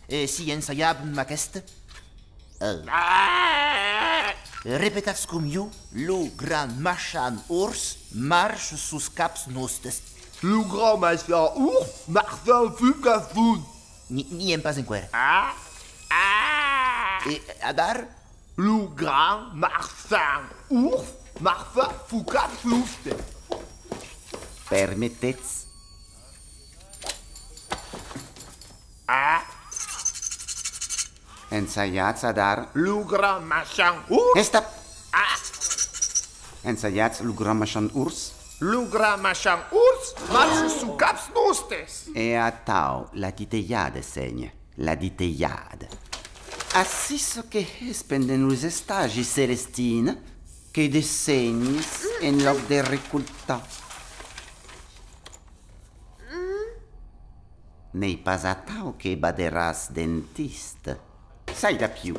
si ensaiabam aquest? Repetați cum eu, lo gran machan urs, marș sus caps nostres. Le grand machin ours, Martin Fugafun. Ni em pas enquer. Adar? Le grand Martin ours, Martin Fugafun. Permiteți? Ensaiați, Adar. Le grand machin ours. Stop! Ensaiați, le grand machin urs. Le grand machin ours, marche sous caps nostres. E a tau, la diteiade segna. La diteiade. Assiso che spenden us stagi Celestina, che desegnis en loc de reculta. Nei pas a tau che baderas dentista. Sai da più.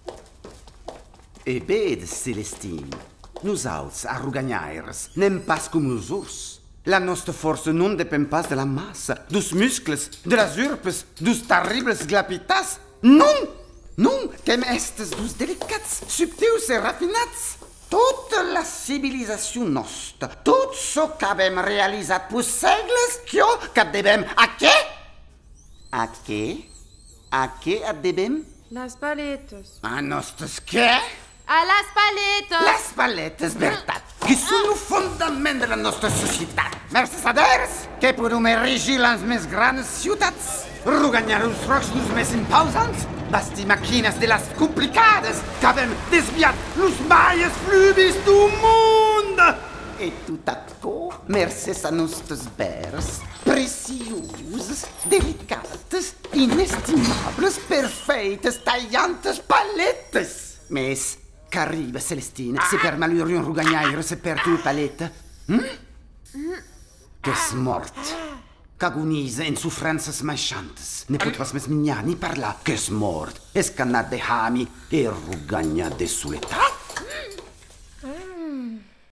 E bed, Celestine, nous auts, arrugagnaires, nem pas cum us urs. La nostra força non depèn pas de la massa, dus muscles, de las urpes, dus terribles glapitas. Non! Non! Quem estes dus delicats, subtils e raffinats. Tota la civilizació nostra, tot çò qu'avem realizat pus segles, que devem a què? A què? A què devem? Las paletes. A nostres què? A las paletes! Les paletes, veritat, que són el fundament de la nostra societat. Merceders, que podem erigir les més grans ciutats, ruganyar els rocs dels més impausants, bastir màquines de les complicades que havem desviat els maies flubis del món. E tot açò, mercès a nostres vers, precioses, delicates, inestimables, perfeites, tallantes paletes. Mes, qu'arriba, Celestina, se per maluri un rugagnaire, se per tu paleta. Que és mort, que agonisa en sofrances maixantes. Ne pot pas més minyar ni parlar, que és mort, és canat de hami e ruganyat de soledat.